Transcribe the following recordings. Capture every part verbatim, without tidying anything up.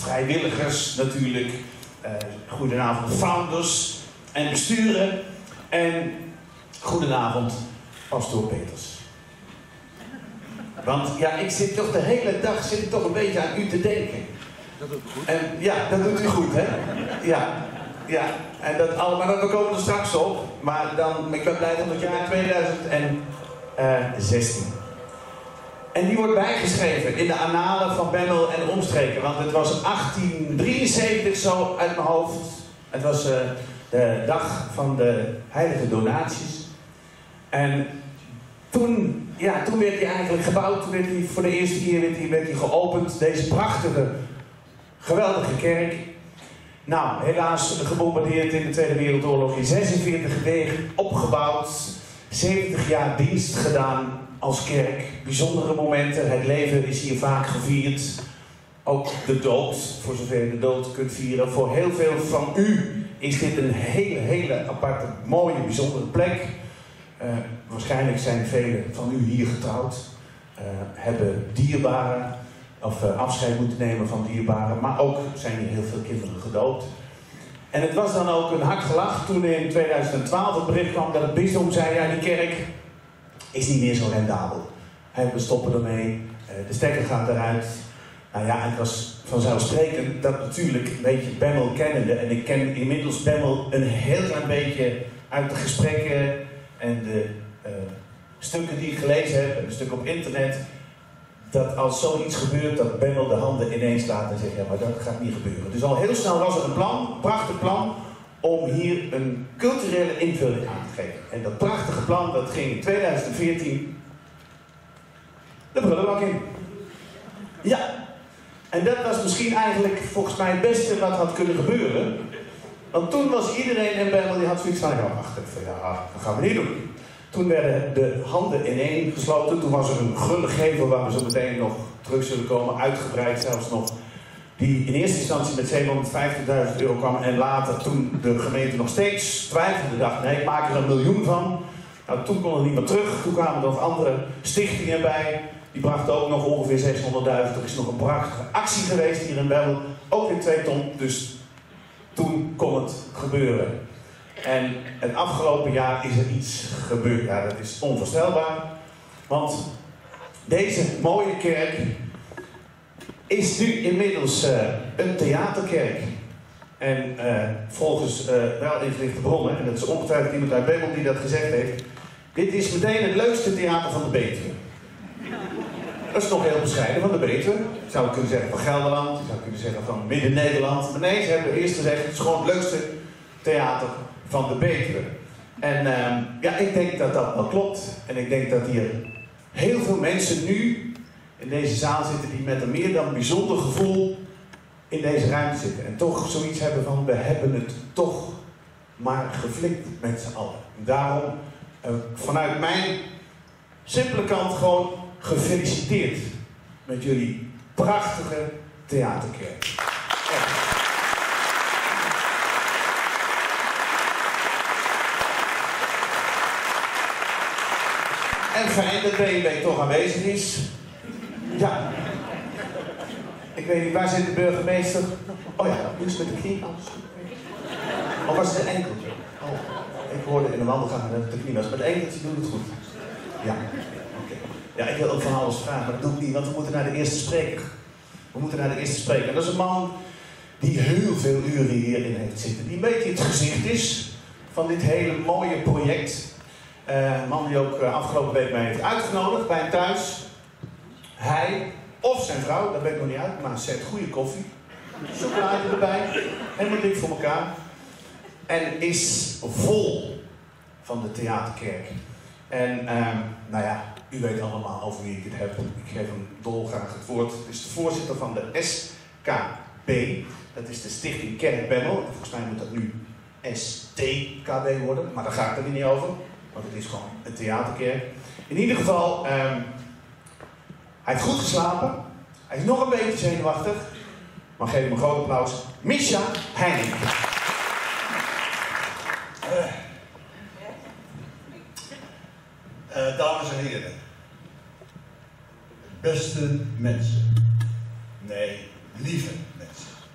vrijwilligers natuurlijk, uh, goedenavond founders en besturen en goedenavond pastoor Peters. Want ja, ik zit toch de hele dag zit ik toch een beetje aan u te denken. Dat doet u goed. En ja, dat doet u goed, hè? Ja, ja. En dat allemaal, maar we komen er straks op. Maar dan, ik ben blij dat het jaar tweeduizend zestien. En die wordt bijgeschreven in de annalen van Bemmel en omstreken. Want het was achttien drieënzeventig zo uit mijn hoofd. Het was uh, de dag van de heilige donaties. En toen, ja, toen werd hij eigenlijk gebouwd. Toen werd hij voor de eerste keer werd hij, werd hij geopend. Deze prachtige, geweldige kerk. Nou, helaas gebombardeerd in de Tweede Wereldoorlog in zesenveertig gedegen, opgebouwd. zeventig jaar dienst gedaan als kerk. Bijzondere momenten. Het leven is hier vaak gevierd. Ook de dood, voor zover je de dood kunt vieren. Voor heel veel van u is dit een hele, hele aparte, mooie, bijzondere plek. Uh, waarschijnlijk zijn velen van u hier getrouwd. Uh, hebben dierbaren, of uh, afscheid moeten nemen van dierbaren. Maar ook zijn hier heel veel kinderen gedoopt. En het was dan ook een hard gelach toen in tweeduizend twaalf het bericht kwam dat het bisdom zei: ja, die kerk is niet meer zo rendabel. Hey, we stoppen ermee, uh, de stekker gaat eruit. Nou ja, het was vanzelfsprekend dat natuurlijk, weet je, Bemmel kennende, en ik ken inmiddels Bemmel een heel klein beetje uit de gesprekken en de uh, stukken die ik gelezen heb, en een stuk op internet, dat als zoiets gebeurt, dat Bemmel de handen ineens laat en zegt: ja, maar dat gaat niet gebeuren. Dus al heel snel was er een plan, een prachtig plan, om hier een culturele invulling aan te geven. En dat prachtige plan, dat ging in tweeduizend veertien de prullenbak in. Ja. En dat was misschien eigenlijk volgens mij het beste wat had kunnen gebeuren. Want toen was iedereen in Bemmel die had zoiets van: ja, wacht even, ja, dat gaan we niet doen. Toen werden de handen ineen gesloten. Toen was er een gulle gevel waar we zo meteen nog terug zullen komen, uitgebreid zelfs nog. Die in eerste instantie met zevenhonderdvijftigduizend euro kwam. En later, toen de gemeente nog steeds twijfelde, dacht: nee, ik maak er een miljoen van. Nou, toen kon er niet meer terug. Toen kwamen er nog andere stichtingen bij. Die brachten ook nog ongeveer zeshonderdduizend. Er is nog een prachtige actie geweest hier in Bemmel. Ook weer twee ton. Dus toen kon het gebeuren. En het afgelopen jaar is er iets gebeurd. Ja, dat is onvoorstelbaar. Want deze mooie kerk is nu inmiddels uh, een theaterkerk. En uh, volgens uh, wel ingelichte bronnen, en dat is ongetwijfeld iemand uit Bemmel die dat gezegd heeft, dit is meteen het leukste theater van de Betuwe. Dat is nog heel bescheiden, van de Betuwe. Je zou kunnen zeggen van Gelderland, je zou kunnen zeggen van Midden-Nederland. Maar nee, ze hebben eerst gezegd: het is gewoon het leukste theater van de Betuwe. En uh, ja, ik denk dat dat wel klopt. En ik denk dat hier heel veel mensen nu in deze zaal zitten die met een meer dan bijzonder gevoel in deze ruimte zitten. En toch zoiets hebben van: we hebben het toch maar geflikt met z'n allen. Daarom uh, vanuit mijn simpele kant gewoon gefeliciteerd met jullie prachtige theaterkerk. Echt. En fijn dat B N W toch aanwezig is. Ja. Ik weet niet, waar zit de burgemeester? Oh ja, nu is het met de knie. Of was het een enkeltje? Oh, ik hoorde in de wandelgang dat het de knie was. Met een enkeltje doet het goed. Ja, oké. Okay. Ja, ik wil ook van alles vragen, maar dat doe ik niet, want we moeten naar de eerste spreker. We moeten naar de eerste spreker. En dat is een man die heel veel uren hierin heeft zitten. Die een beetje het gezicht is van dit hele mooie project. Uh, een man die ook uh, afgelopen week mij heeft uitgenodigd bij hem thuis. Hij of zijn vrouw, dat weet ik nog niet uit, maar zet goede koffie. Chocolade erbij, helemaal dik voor elkaar. En is vol van de theaterkerk. En uh, nou ja, u weet allemaal over wie ik het heb. Ik geef hem dolgraag het woord. Het is de voorzitter van de S K B. Dat is de Stichting Kerk Bemmel. Volgens mij moet dat nu S T K B worden, maar daar gaat het er niet over. Want het is gewoon een theaterkerk. In ieder geval, um, hij heeft goed geslapen. Hij is nog een beetje zenuwachtig. Maar geef hem een groot applaus. Misha Heining. Uh, uh, dames en heren. Beste mensen. Nee, lieve mensen.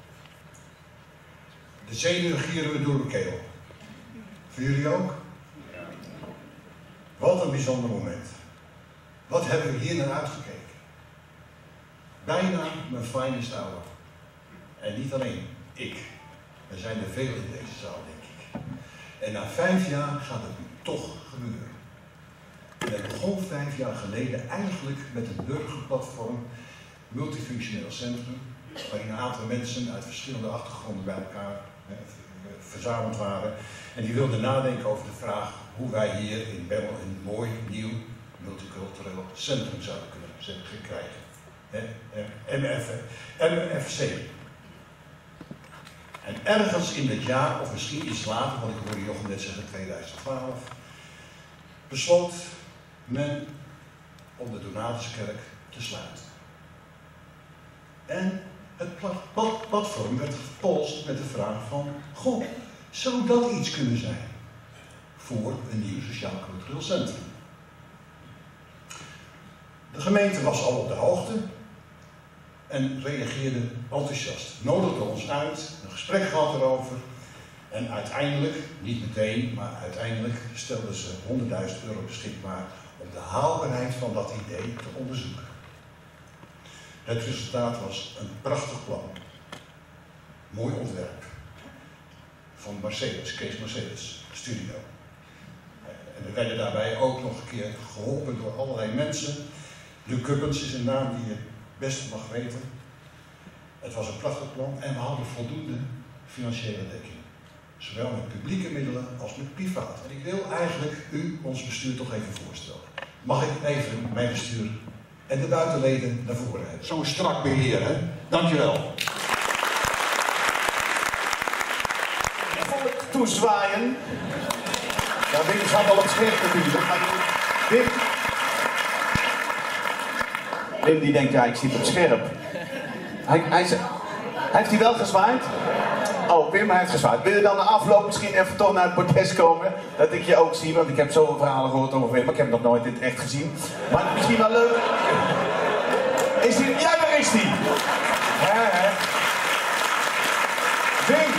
De zenuwen gieren me door de keel. Voor jullie ook? Wat een bijzonder moment. Wat hebben we hier naar uitgekeken? Bijna mijn finest hour. En niet alleen ik. Er zijn er veel in deze zaal, denk ik. En na vijf jaar gaat het nu toch gebeuren. En het begon vijf jaar geleden eigenlijk met een burgerplatform, multifunctioneel centrum, waarin een aantal mensen uit verschillende achtergronden bij elkaar eh, verzameld waren. En die wilden nadenken over de vraag hoe wij hier in Bemmel een mooi, nieuw, multicultureel centrum zouden kunnen krijgen. M F C. En ergens in het jaar, of misschien iets later, want ik hoorde Jochem net zeggen tweeduizend twaalf, besloot men om de Donatuskerk te sluiten. En het platform werd gepolst met de vraag van, goh, zou dat iets kunnen zijn voor een nieuw sociaal-cultureel centrum? De gemeente was al op de hoogte en reageerde enthousiast. Nodigde ons uit, een gesprek gehad erover en uiteindelijk, niet meteen, maar uiteindelijk stelden ze honderdduizend euro beschikbaar om de haalbaarheid van dat idee te onderzoeken. Het resultaat was een prachtig plan. Mooi ontwerp. Van Mercedes, Kees Mercedes, studio. En we werden daarbij ook nog een keer geholpen door allerlei mensen. Luc Kuppens is een naam die je best mag weten. Het was een prachtig plan en we hadden voldoende financiële dekking. Zowel met publieke middelen als met privaat. En ik wil eigenlijk u, ons bestuur, toch even voorstellen. Mag ik even mijn bestuur en de buitenleden naar voren hebben? Zo'n strak beheer, hè? Dankjewel. Volk toezwaaien. Ja, Wim gaat al op scherp natuurlijk. Wim. Wim die denkt, ja, ik zit op scherp. Hij, hij, hij, heeft hij wel gezwaaid? Oh, Wim heeft gezwaaid. Wil je dan na afloop misschien even toch naar het bordes komen? Dat ik je ook zie, want ik heb zoveel verhalen gehoord over Wim, maar ik heb nog nooit dit echt gezien. Maar misschien wel leuk. Is hij? Ja, daar is hij! Hè, hè. Wim!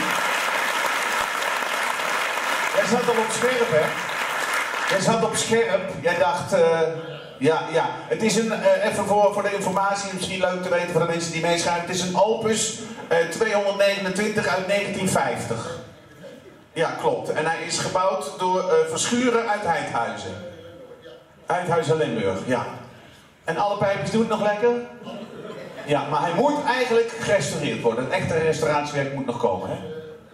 Jij zat al op scherp, hè? Jij zat op scherp. Jij dacht, uh, ja, ja. Het is een, uh, even voor, voor de informatie, misschien leuk te weten voor de mensen die meeschrijven. Het is een Opus uh, tweehonderdnegenentwintig uit negentien vijftig. Ja, klopt. En hij is gebouwd door uh, Verschuren uit Heidhuizen. Heidhuizen Limburg, ja. En alle pijpjes doen het nog lekker? Ja, maar hij moet eigenlijk gerestaureerd worden. Een echte restauratiewerk moet nog komen, hè?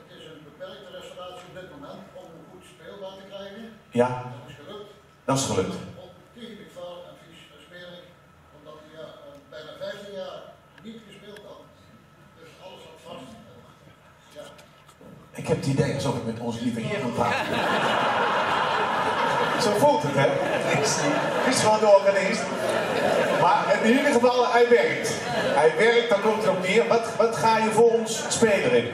Ja, dat is gelukt. Dat is gelukt. Tegen ik val en vies smerig, omdat hij ja, bijna vijftien jaar niet gespeeld had. Dus alles zat vast. Ja. Ik heb het idee alsof ik met onze lieve Heer aan praat. Zo voelt het, hè? Het is, het is gewoon de organist. Maar in ieder geval, hij werkt. Hij werkt, dan komt het op neer. Wat, wat ga je voor ons spelen in?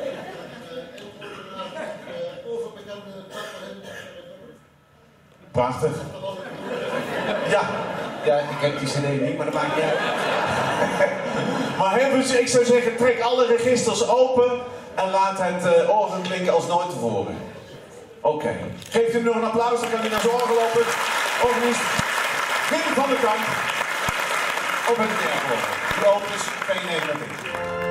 Prachtig. Ja, ja, ik heb die cd niet, maar dat maakt niet uit. Maar hebben ze, ik zou zeggen, trek alle registers open en laat het uh, orgel klinken als nooit tevoren. Oké. Okay. Geeft u nog een applaus, dan kan hij naar zijn orgel lopen. Organist Wim van der Kamp. Op met het orgel. De Opus tweehonderdnegenentwintig.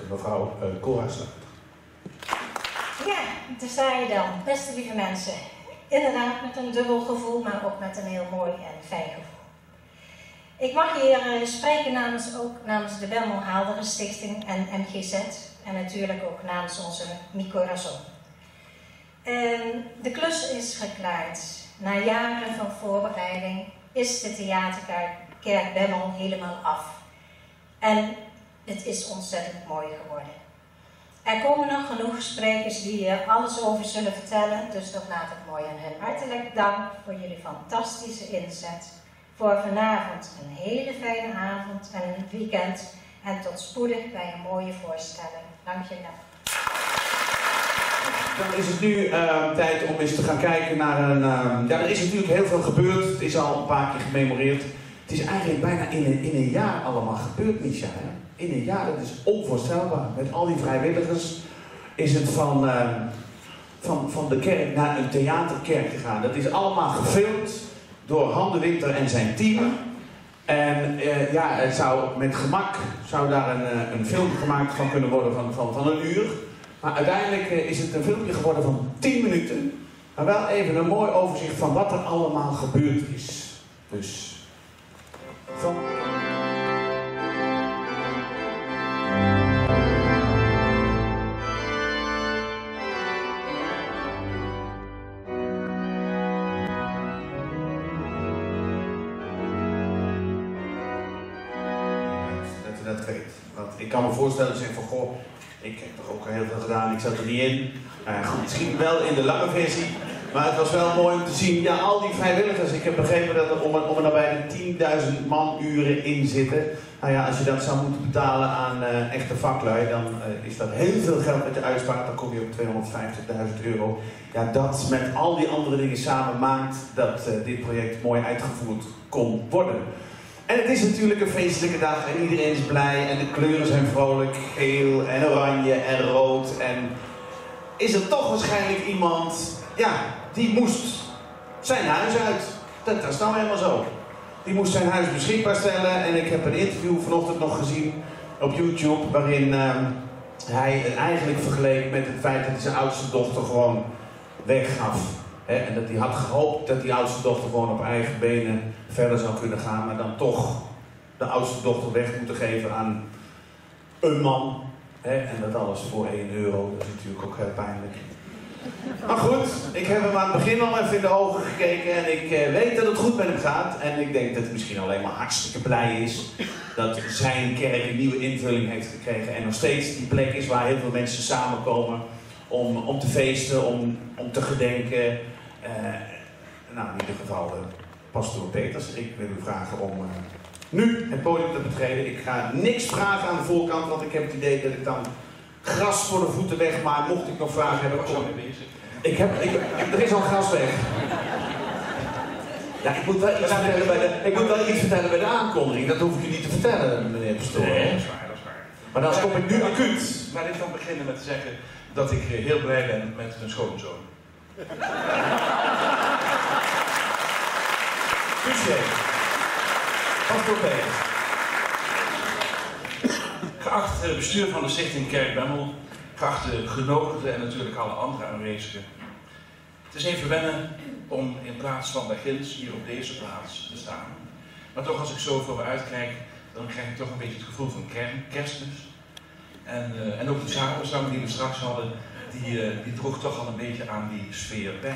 mevrouw uh, Cora Sluiter. Ja, daar sta je dan, beste lieve mensen. Inderdaad met een dubbel gevoel, maar ook met een heel mooi en fijn gevoel. Ik mag hier uh, spreken namens, ook namens de Bemmel Haalderen Stichting en M G Z en natuurlijk ook namens onze Mi Corazon. Uh, de klus is geklaard. Na jaren van voorbereiding is de theaterkerk Bemmel helemaal af. En het is ontzettend mooi geworden. Er komen nog genoeg sprekers die er alles over zullen vertellen, dus dat laat ik mooi aan hen. Hartelijk dank voor jullie fantastische inzet. Voor vanavond een hele fijne avond en een weekend. En tot spoedig bij een mooie voorstelling. Dank je wel. Dan is het nu uh, tijd om eens te gaan kijken naar een... Uh, ja, er is natuurlijk heel veel gebeurd. Het is al een paar keer gememoreerd. Het is eigenlijk bijna in een, in een jaar allemaal gebeurd, Misha. Hè? In een jaar, dat is onvoorstelbaar. Met al die vrijwilligers is het van, uh, van, van de kerk naar een theaterkerk gegaan. Dat is allemaal gefilmd door Han de Winter en zijn team. En uh, ja, het zou met gemak zou daar een, uh, een film gemaakt van kunnen worden van, van, van een uur. Maar uiteindelijk uh, is het een filmpje geworden van tien minuten. Maar wel even een mooi overzicht van wat er allemaal gebeurd is. Dus... Van... Dat weet. Want ik kan me voorstellen, zeg van goh, ik heb toch ook heel veel gedaan, ik zat er niet in. Uh, goed, misschien wel in de lange versie, maar het was wel mooi om te zien, ja, al die vrijwilligers. Ik heb begrepen dat er om, om er nabij de tienduizend manuren in zitten. Nou ja, als je dat zou moeten betalen aan uh, echte vaklui, dan uh, is dat heel veel geld wat je uitspaart. Dan kom je op tweehonderdvijftigduizend euro. Ja, dat met al die andere dingen samen maakt dat uh, dit project mooi uitgevoerd kon worden. En het is natuurlijk een feestelijke dag en iedereen is blij en de kleuren zijn vrolijk, geel en oranje en rood. En is er toch waarschijnlijk iemand, ja, die moest zijn huis uit. Dat, dat is nou helemaal zo. Die moest zijn huis beschikbaar stellen en ik heb een interview vanochtend nog gezien op YouTube waarin uh, hij het eigenlijk vergeleek met het feit dat hij zijn oudste dochter gewoon weggaf. He, en dat hij had gehoopt dat die oudste dochter gewoon op eigen benen verder zou kunnen gaan, maar dan toch de oudste dochter weg moeten geven aan een man. He, en dat alles voor één euro, dat is natuurlijk ook heel pijnlijk. Maar goed, ik heb hem aan het begin al even in de ogen gekeken en ik uh, weet dat het goed met hem gaat. En ik denk dat hij misschien alleen maar hartstikke blij is dat zijn kerk een nieuwe invulling heeft gekregen. En nog steeds die plek is waar heel veel mensen samenkomen om, om te feesten, om, om te gedenken. Uh, nou, in ieder geval uh, pastoor Peters. Ik wil u vragen om uh, nu het podium te betreden. Ik ga niks vragen aan de voorkant, want ik heb het idee dat ik dan gras voor de voeten wegmaak. Mocht ik nog vragen hebben, kom. Ik heb, ik, er is al gras weg. Ja, ik moet wel iets vertellen bij de, ik moet wel iets vertellen bij de aankondiging. Dat hoef ik u niet te vertellen, meneer pastoor. Nee, dat is waar, dat is waar. Maar dan kom ik nu acuut. Maar ik kan beginnen met te zeggen dat ik heel blij ben met een schoonzoon. Touché. Pastoor Peters. Geacht bestuur van de Stichting Kerk Bemmel, geachte genodigden en natuurlijk alle andere aanwezigen. Het is even wennen om in plaats van daar ginds hier op deze plaats te staan. Maar toch, als ik zo voor me uitkijk, dan krijg ik toch een beetje het gevoel van kerstmis. En, uh, en ook de samenzang die we straks hadden, die, uh, die droeg toch al een beetje aan die sfeer bij.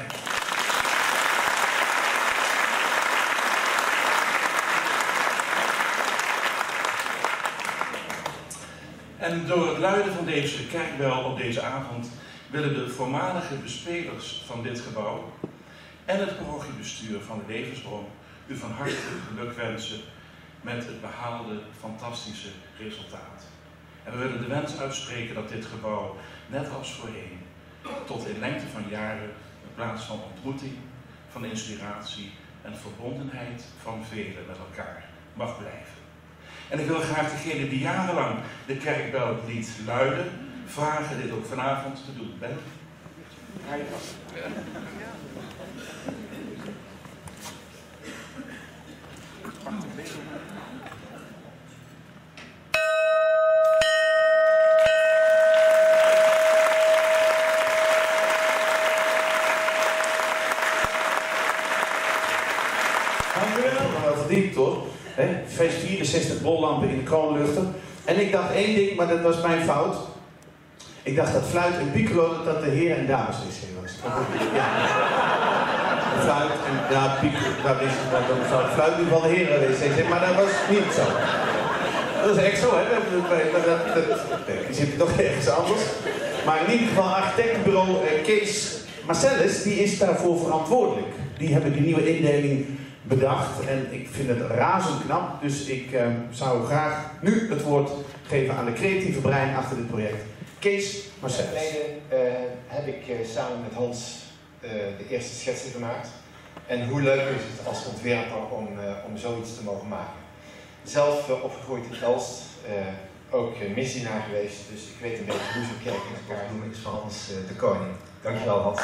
En door het luiden van deze kerkbel op deze avond willen de voormalige bespelers van dit gebouw en het parochiebestuur van de Levensbron u van harte geluk wensen met het behaalde fantastische resultaat. En we willen de wens uitspreken dat dit gebouw, net als voorheen, tot in lengte van jaren een plaats van ontmoeting, van inspiratie en verbondenheid van velen met elkaar mag blijven. En ik wil graag degene die jarenlang de kerkbel liet luiden, vragen dit ook vanavond te doen. Ben? Ga je vast. Wacht een beetje. Hè? Feest vierenzestig bollampen in de kroonluchter. En ik dacht één ding, maar dat was mijn fout. Ik dacht dat fluit en piccolo dat, dat de heren en dames wc was. Ja. De fluit en ja, piccolo, dat is dat zou het fluit in ieder geval de heren wc zijn, maar dat was niet zo. Dat is echt zo, hè? Dat, dat, dat, die zit toch ergens anders. Maar in ieder geval architectenbureau eh, Kees Marcellus, die is daarvoor verantwoordelijk. Die hebben die nieuwe indeling bedacht en ik vind het razend knap. Dus ik eh, zou graag nu het woord geven aan de creatieve brein achter dit project. Kees Marcellus. In het verleden uh, heb ik uh, samen met Hans uh, de eerste schetsen gemaakt. En hoe leuk is het als ontwerper om, uh, om zoiets te mogen maken. Zelf uh, opgegroeid in Elst, uh, ook uh, missionaar geweest, dus ik weet een beetje hoe zo'n kerk in elkaar noemen is van Hans uh, de Koning. Dankjewel Hans.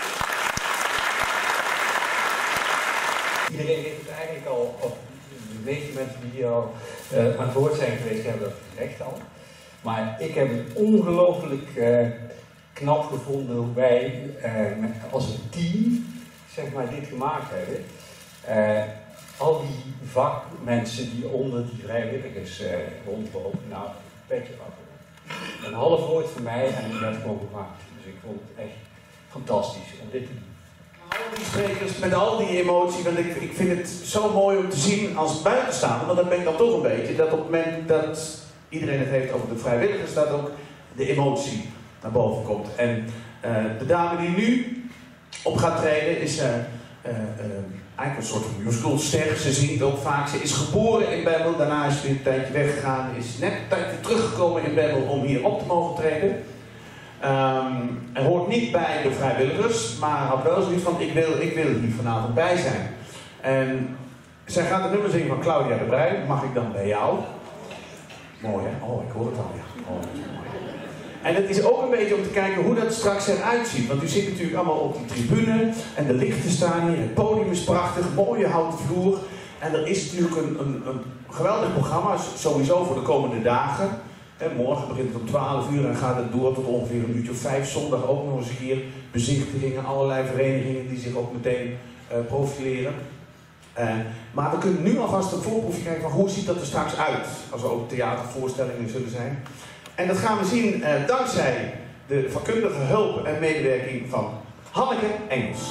Iedereen heeft het eigenlijk al, of de meeste mensen die hier al uh, aan het woord zijn geweest, hebben dat gezegd al. Maar ik heb het ongelooflijk uh, knap gevonden hoe wij uh, met, als een team zeg maar, dit gemaakt hebben. Uh, al die vakmensen die onder die vrijwilligers uh, rondlopen, nou, petje af. Een half woord voor mij en ik werd gewoon gemaakt. Dus ik vond het echt fantastisch om dit te doen. Al die sprekers met al die emotie, want ik, ik vind het zo mooi om te zien als buitenstaander, want dat ben ik dan toch een beetje, dat op het moment dat iedereen het heeft over de vrijwilligers, dat ook de emotie naar boven komt. En uh, de dame die nu op gaat treden is uh, uh, uh, eigenlijk een soort van musicalster. Ze zingt ook vaak. Ze is geboren in Bemmel, daarna is ze weer een tijdje weggegaan, is net een tijdje teruggekomen in Bemmel om hier op te mogen treden. Um, er hoort niet bij de vrijwilligers, maar had wel zoiets van ik wil, ik wil hier vanavond bij zijn. En zij gaat het nummer zingen van Claudia de Brij, Mag ik dan bij jou? Mooi hè? Oh, ik hoor het al, ja. Oh, dat is mooi. En het is ook een beetje om te kijken hoe dat straks eruit ziet. Want u zit natuurlijk allemaal op die tribune en de lichten staan hier, het podium is prachtig, mooie houten vloer. En er is natuurlijk een, een, een geweldig programma, sowieso voor de komende dagen. En morgen begint het om twaalf uur en gaat het door tot ongeveer een uurtje of vijf. Zondag ook nog eens een keer bezichtigingen, allerlei verenigingen die zich ook meteen uh, profileren. Uh, maar we kunnen nu alvast een voorproefje kijken van hoe ziet dat er straks uit, als er ook theatervoorstellingen zullen zijn. En dat gaan we zien uh, dankzij de vakkundige hulp en medewerking van Hanneke Engels.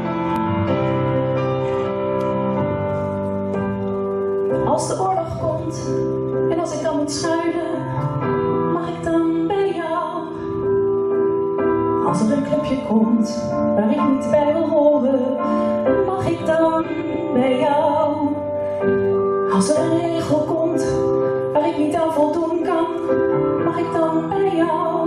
Als de oorlog komt en als ik dan moet schuilen, mag ik dan bij jou? Als er een clubje komt waar ik niet bij wil horen, mag ik dan bij jou? Als er een regel komt waar ik niet aan voldoen kan, mag ik dan bij jou?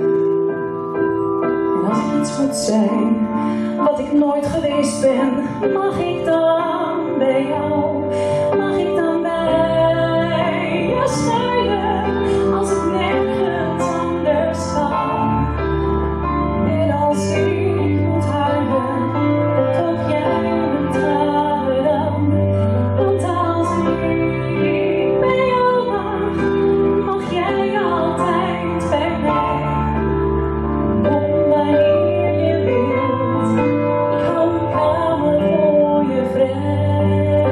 En als ik iets moet zijn wat ik nooit geweest ben, mag ik dan bij jou? Mag ik dan bij jou schuilen als ik nergens anders kan? En als ik moet huilen, droog jij mijn tranen dan. Want als ik bij jou mag, mag jij altijd bij mij. Kom wanneer je wilt, ik hou een kamer voor je vrij.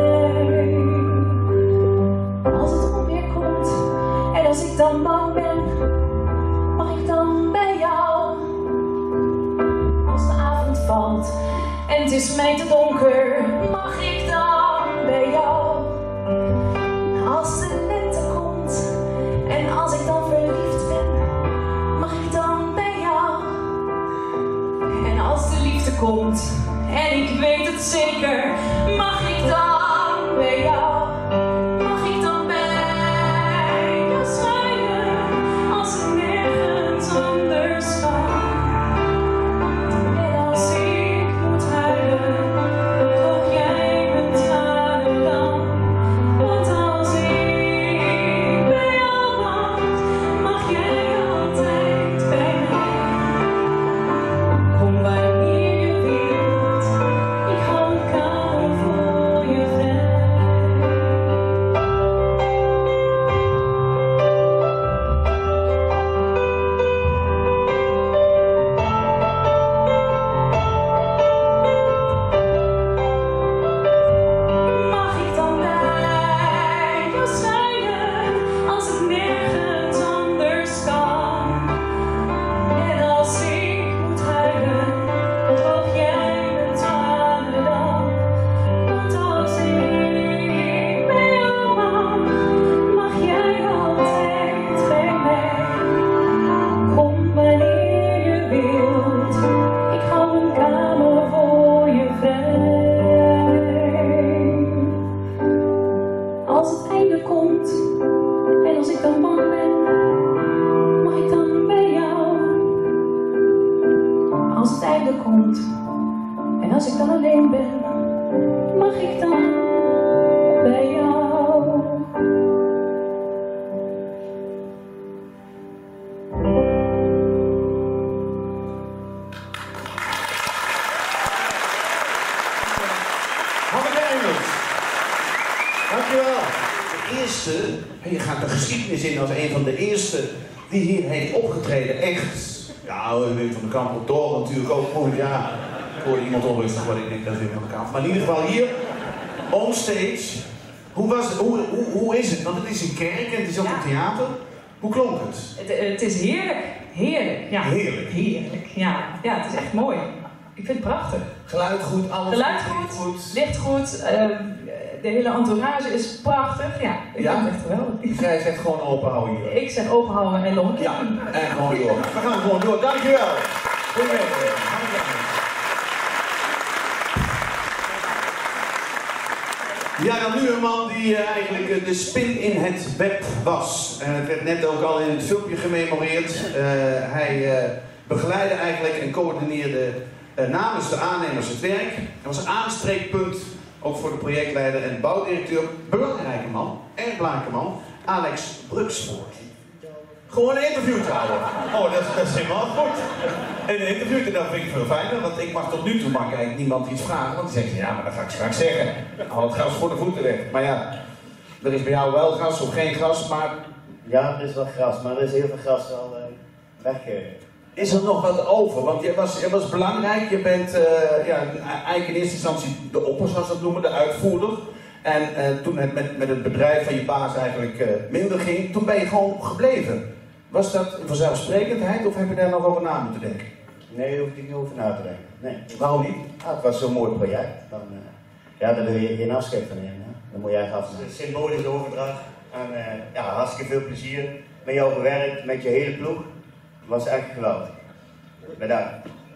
Als het onweer komt en als ik dan bang ben, mag ik dan bij jou? Als de avond valt en het is mij te donker, mag ik dan bij jou? Als de lente komt en als ik dan verliefd ben, mag ik dan bij jou? En als de liefde komt en ik weet het zeker, mag ik dan bij jou? Mag ik dan bij jou schuilen als ik nergens anders kan? En als ik moet huilen, droog jij mijn tranen dan. Want als ik bij jou mag, mag jij altijd bij mij. Kom wanneer je wilt, ik hou een kamer voor je vrij. als het einde komt. En als ik dan alleen ben, mag ik dan bij jou. Dankjewel. De eerste, je gaat de geschiedenis in als een van de eerste die hier heeft opgetreden. Echt. Ja, Wim van de Kamp op door natuurlijk ook. Oh, ja, ik hoorde iemand onrustig worden. Ik denk dat Wim van de Kamp. Maar in ieder geval hier, onstage. Hoe, was het, hoe, hoe, hoe is het? Want het is een kerk en het is ook een theater. Hoe klonk het? Het, het is heerlijk. Heerlijk. Ja. Heerlijk. Heerlijk. Ja. Ja, het is echt mooi. Ik vind het prachtig. Geluid goed, alles Geluid goed, goed, goed. licht goed. Uh, de hele entourage is prachtig. Ja, ik Ja? vind het echt geweldig. Dus jij zegt gewoon open houden hier. Ik zeg open houden en nog een keer. Ja, en gewoon door. We gaan gewoon door. Dankjewel. Goedemiddag. Ja, dan nu een man die uh, eigenlijk uh, de spin in het web was. En het werd net ook al in het filmpje gememoreerd. Uh, hij uh, begeleidde eigenlijk en coördineerde uh, namens de aannemers het werk. Hij was een aanspreekpunt, ook voor de projectleider en bouwdirecteur. Belangrijke man, erg belangrijke man, Alex Bruksvoort. Gewoon een interview te houden. Oh, dat, dat is helemaal goed. En een interview, dat vind ik veel fijner, want ik mag tot nu toe mag eigenlijk niemand iets vragen. Want die zegt, ja, maar dat ga ik straks zeggen. Al het gas voor de voeten weg. Maar ja, er is bij jou wel gas of geen gas, maar... Ja, er is wel gras, maar er is heel veel gras al uh, weg. Is er nog wat over? Want je was, je was belangrijk, je bent uh, ja, eigenlijk in eerste instantie de opper, zoals we dat noemen, de uitvoerder. En uh, toen het met, met het bedrijf van je baas eigenlijk uh, minder ging, toen ben je gewoon gebleven. Was dat een vanzelfsprekendheid of heb je daar nog over na moeten denken? Nee, daar hoef ik niet over na te denken. Nee. Waarom niet? Ah, het was zo'n mooi project. Dan, uh, ja, daar wil je geen afscheid van nemen. Hè? Dan moet je echt af. Een symbolische overdracht. En uh, ja, hartstikke veel plezier met jou gewerkt, met je hele ploeg. Het was echt geweldig. Bedankt.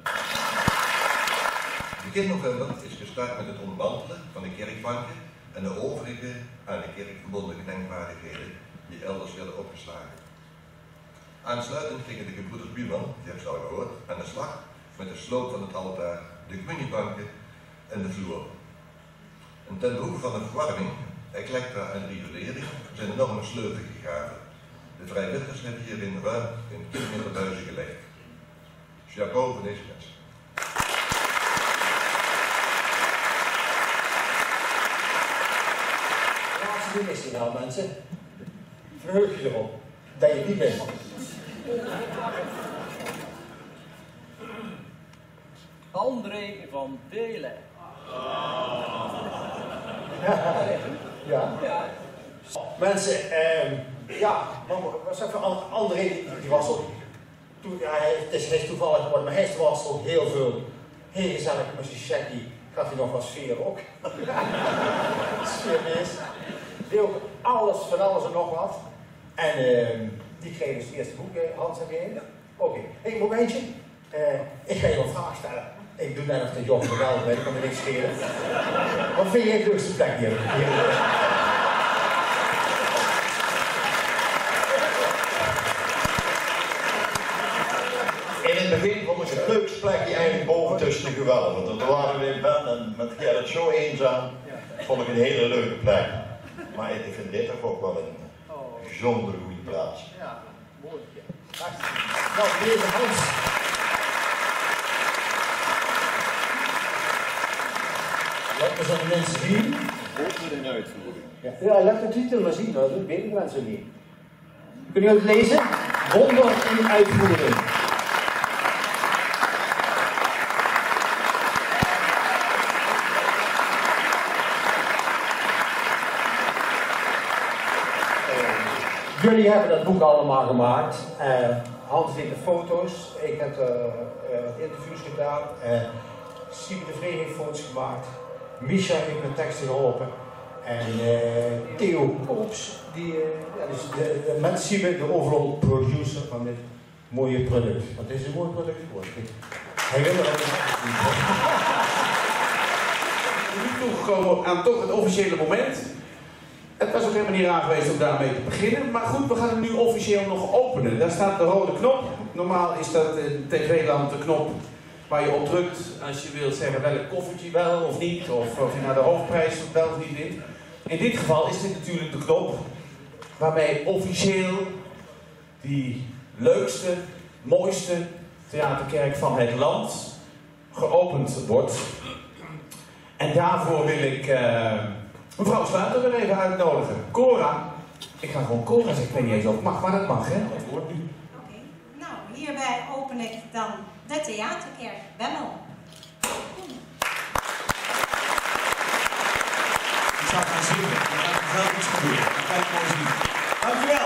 Begin november is gestart met het ontmantelen van de kerkbanken en de overige aan de kerk verbonden gedenkwaardigheden die elders werden opgeslagen. Aansluitend gingen de gebroeders Buurman, die hebben ze al gehoord, aan de slag met de sloop van het altaar, de communiebanken en de vloer. En ten behoeve van de verwarming, elektra en riolering zijn enorme sleuven gegraven. De vrijwilligers hebben hierin ruim in tien meter buizen gelegd. Chapeau voor deze mensen. Wie is die nou, mensen? Verheug je erop dat je die bent. André van Delen. Ja. Ja. Mensen, eh, ja, was even André, die was ook, toen, ja, het is, hij is toevallig geworden, maar hij was ook heel veel, heel gezellig met zijn checkie. Gaat hij nog wat sfeer ook? Sfeer is. Die ook alles, van alles en nog wat. En uh, die kreeg dus het eerste boek, Hans en Geen. Oké, okay. Hey, momentje. Uh, ik ga je een vraag stellen. Ik doe net of de Job geweldig ben, ik kan me niks schelen. Wat vind jij het leukste plek hier? hier? In het begin vond ik het leukste plekje eigenlijk boven tussen de gewelven. Want toen waren we in Ben en met Gerrit zo eenzaam. Vond ik een hele leuke plek. Maar ik vind dit toch ook wel een bijzonder goede plaats. Ja, mooi. Nou, deze Hans. Laten we zo de mensen zien. Wonder in uitvoering. Ja, ja, laat de titel maar zien, dat weten mensen niet. Kunnen jullie het lezen? Wonder in uitvoering. Jullie hebben dat boek allemaal gemaakt. Uh, Hans deed de foto's, ik heb uh, uh, wat interviews gedaan. Uh, Siebe de Vree heeft foto's gemaakt. Misha heeft met teksten geholpen. En uh, Theo Koops, die, uh, ja, dus de, de, met Siebe de overall producer van dit mooie product. Want dit is een mooi product geworden. Hij wil er ook niet. We zijn nu toegekomen aan toch het officiële moment. Het was ook helemaal niet raar geweest om daarmee te beginnen, maar goed, we gaan hem nu officieel nog openen. Daar staat de rode knop. Normaal is dat in tv-land de knop waar je op drukt als je wilt zeggen welk koffertje wel of niet, of of je naar de hoofdprijs wel of niet wint. In dit geval is dit natuurlijk de knop waarmee officieel die leukste, mooiste theaterkerk van het land geopend wordt. En daarvoor wil ik uh, mevrouw Sluiter weer even uitnodigen. Cora. Ik ga gewoon Cora zeggen, ik weet niet eens of het mag, maar dat mag, hè? Het woord nu. Oké, nou, hierbij open ik dan de theaterkerk Bemmel. Ik zou gaan zingen, maar dat gaat wel iets gebeuren. Dat kan ik mooi zien. Dankjewel.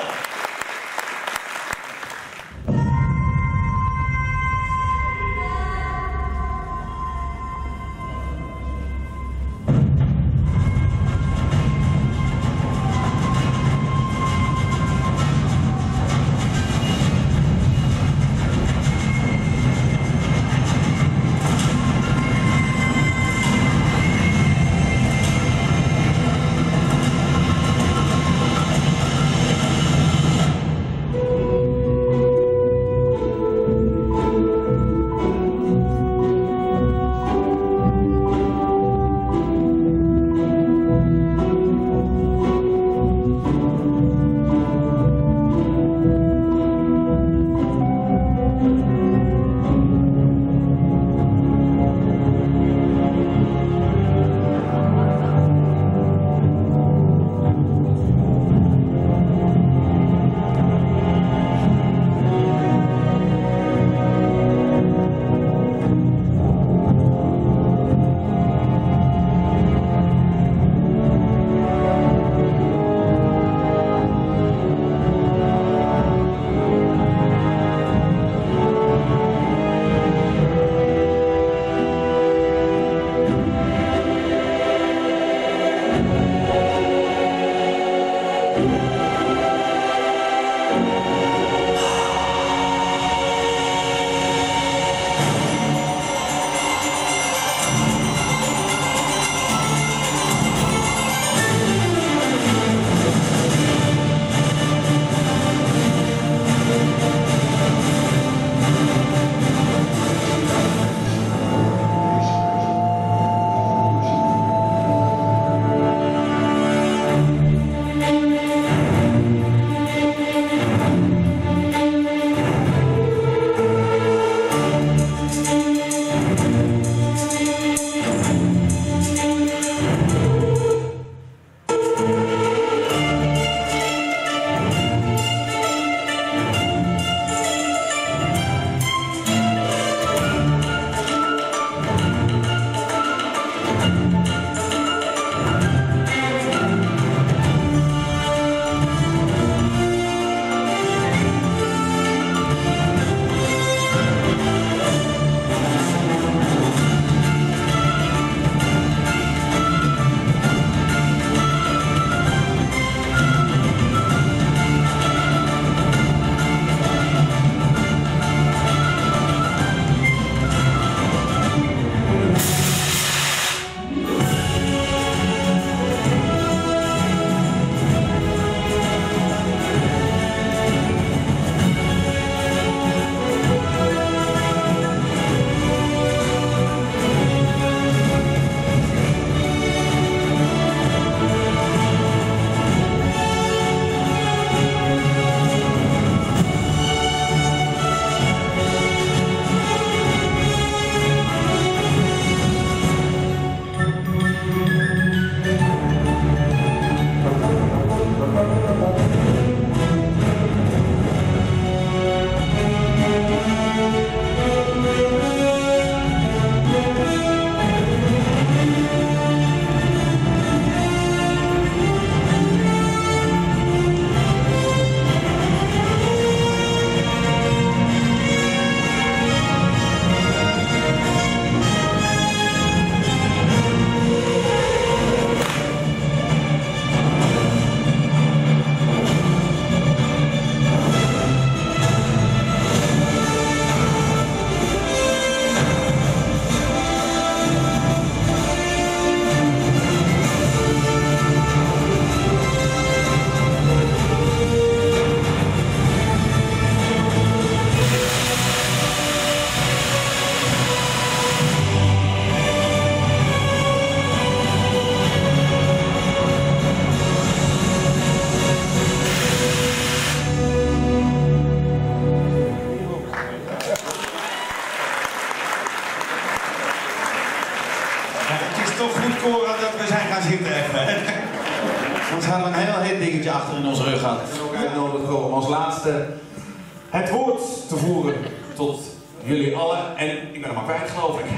voorhand dat we zijn gaan zitten even. Want we hadden een heel heet dingetje achter in onze rug gehad. En ook uitnodigen om als laatste het woord te voeren tot jullie allen. En ik ben hem maar kwijt, geloof ik.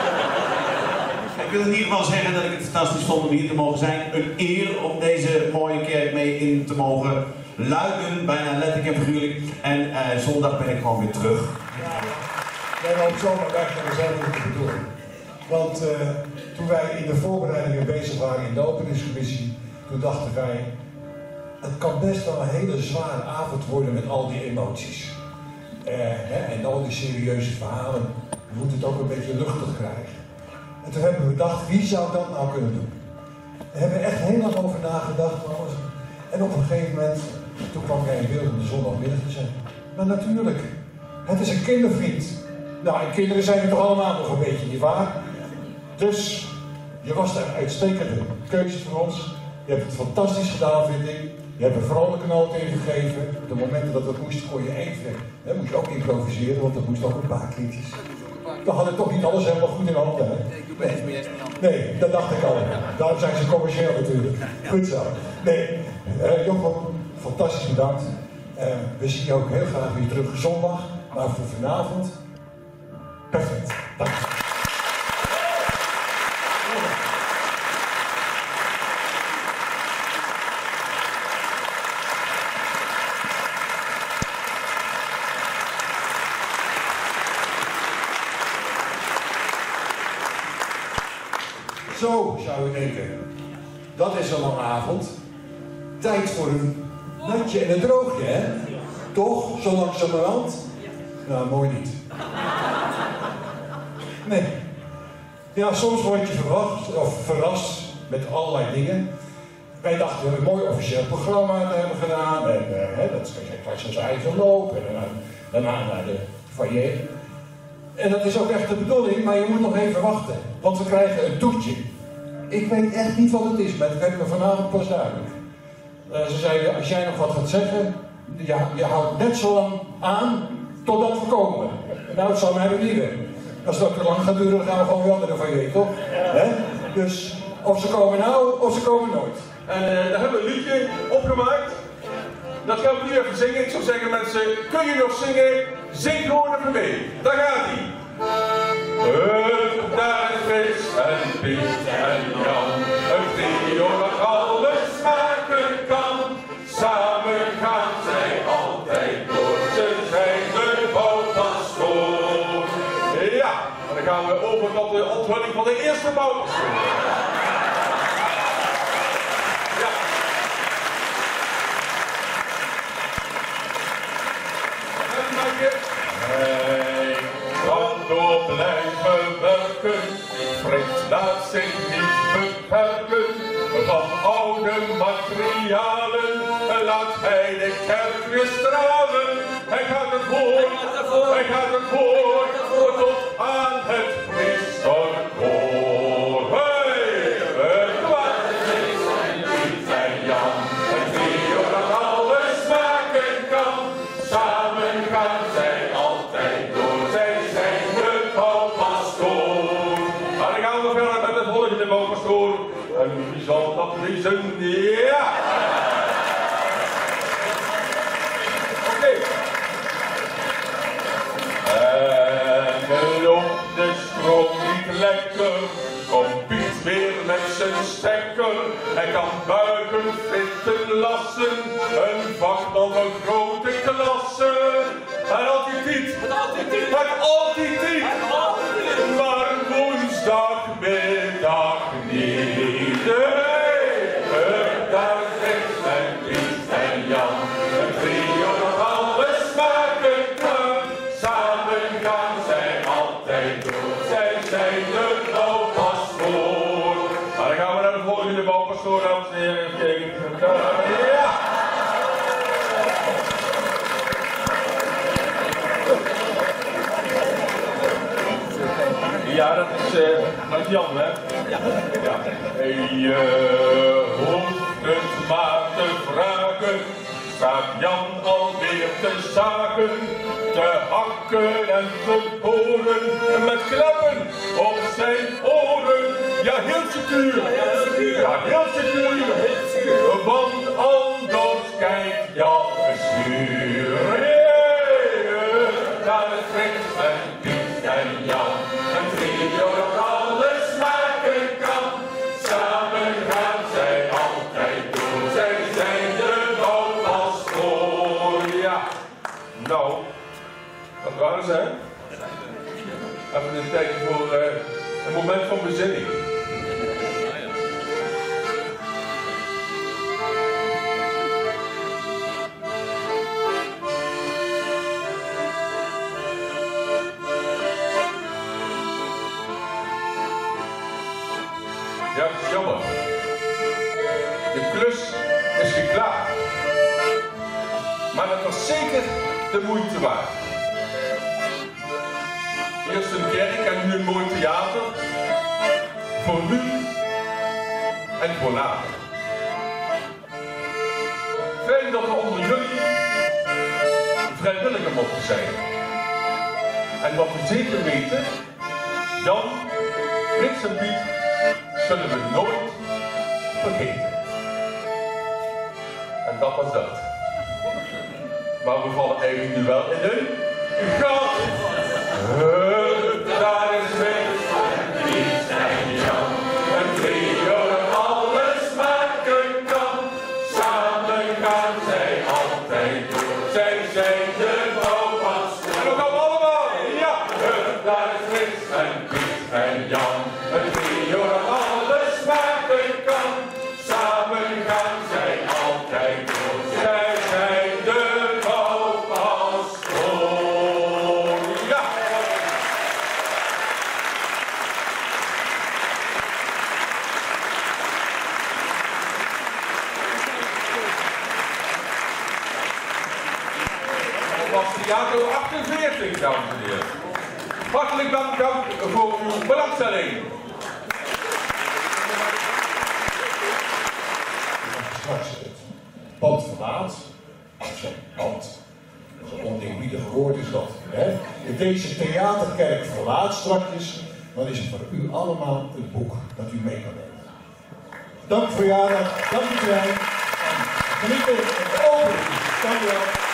Ik wil in ieder geval zeggen dat ik het fantastisch vond om hier te mogen zijn. Een eer om deze mooie kerk mee in te mogen luiden, bijna letterlijk en figuurlijk. En uh, zondag ben ik gewoon weer terug. Ja, wij lopen zomaar weg en we zijn niet te bedoelen. Want uh, toen wij in de voorbereidingen bezig waren in de openingscommissie, toen dachten wij, het kan best wel een hele zware avond worden met al die emoties. Uh, hè, en al die serieuze verhalen. We moeten het ook een beetje luchtig krijgen. En toen hebben we gedacht, wie zou dat nou kunnen doen? We hebben echt heel lang over nagedacht. En op een gegeven moment, toen kwam jij in beeld om de zondagmiddag te zijn. Maar natuurlijk, het is een kindervriend. Nou, en kinderen zijn er toch allemaal nog een beetje, nietwaar? Dus, je was de uitstekende keuze voor ons. Je hebt het fantastisch gedaan, vind ik. Je hebt een vrolijke noot ingegeven. Op de momenten dat het moest, kon je even. Hè, moest je ook improviseren, want dat moest ook een paar liedjes. We hadden toch niet alles helemaal goed in handen, hè? Nee, nee, dat dacht ik al. Daarom zijn ze commercieel natuurlijk. Goed zo. Nee, uh, Jochem, fantastisch bedankt. Uh, we zien je ook heel graag weer terug zondag. Maar voor vanavond, perfect. Dank je. Zo zou je denken, dat is een lange avond. Tijd voor een natje en een droogje, hè? Toch, zo langzamerhand? Nou, mooi niet. Nee. Ja, soms word je verwacht of verrast met allerlei dingen. Wij dachten we een mooi officieel programma te hebben gedaan. En uh, hè, dat is onze eigen loop. En daarna, daarna naar de foyer. En dat is ook echt de bedoeling, maar je moet nog even wachten. Want we krijgen een toetje. Ik weet echt niet wat het is, maar dat hebben we vanavond pas duidelijk. Uh, ze zeiden, als jij nog wat gaat zeggen, je, je houdt net zo lang aan totdat we komen. Nou, het zal mij benieuwen. Als dat te lang gaat duren, dan gaan we gewoon weer andere van je, toch? He? Dus of ze komen nou, of ze komen nooit. En uh, daar hebben we een liedje opgemaakt. Dat gaan we nu even zingen. Ik zou zeggen mensen, kun je nog zingen? Zing gewoon even mee. Daar gaat ie. Het daar is Frits en Piet en Jan. Een trio dat alles maken kan. Samen gaan zij altijd door. Ze zijn de bouwpastoor. Ja, en dan gaan we over tot de onthulling van de eerste bouwpastoor. Ja. En Maaike. Hij kan door blijven werken. Frits laat zich niet beperken. Van oude materialen laat hij de kerk weer stralen. Hij gaat ervoor, hij gaat ervoor, tot aan het priesterkoor. Hey, het was Frits en Piet en Jan, een trio dat alles maken kan. Samen gaan zij altijd door, zij zijn de bouwpastoor. Maar dan gaan we verder met het volgende bouwpastoor. En wie zal dat wezen? Ja! Oké. En loopt de stroom niet lekker, komt Piet weer met zijn stekker. Hij kan buigen, fitten, lassen, een vakman van grote klasse. En altijd Piet, het altijd Piet, maar woensdagmiddag niet. Hey, daar Frits en Piet en Jan, een trio dat alles maken kan. Samen gaan zij altijd door, zij zijn de bouwpastoor. Maar dan gaan we naar de volgende bouwpastoor, dames en heren. Even kijken. Ja! Ja, dat is uh, met Jan, hè? Ja. Ja. Hey, je uh, hoeft het maar te vragen. Staat Jan alweer te zagen, te hakken en te boren, met klappen op zijn oren. Ja, heel secuur. Ja, heel secuur. Ja, heel secuur. Want anders kijkt jouw bestuur. Naar het Frits en Piet en Jan. Een trio dat alles maken kan. Samen gaan zij altijd door. Zij zijn de bouwpas voor. Ja. Nou, wat waren ze? Even een tijdje voor uh, een moment van bezinning. Ja, het is jammer. De klus is geklaard. Maar dat was zeker de moeite waard. Eerst een kerk en nu een mooi theater. Voor nu en voor later. Fijn dat er onder jullie vrijwilliger mochten zijn. En wat we zeker weten, Jan, Frits en Piet zullen we nooit vergeten. En dat was dat. Maar we vallen eigenlijk nu wel in een gat. Daar is Frits en Piet en Jan. Een trio dat alles maken kan. Samen gaan zij altijd door. Zij zijn de bouwpas. En we gaan allemaal. Ja. Daar is Frits en Piet en Jan. Een trio dat alles maken kan. Samen gaan zij altijd door. Zij zijn de bouwpas voor. Ja. Dat was theater achtenveertig, dames en heren. Hartelijk dank voor uw belangstelling. Straks het pand verlaat. Ik zeg pand. Een oneerbiedig woord is dat. Hè? In deze theaterkerk verlaat strakjes, dan is het voor u allemaal een boek dat u mee kan nemen. Dank voor jaren, dank u wel. En genieten van de opening. Dank u wel.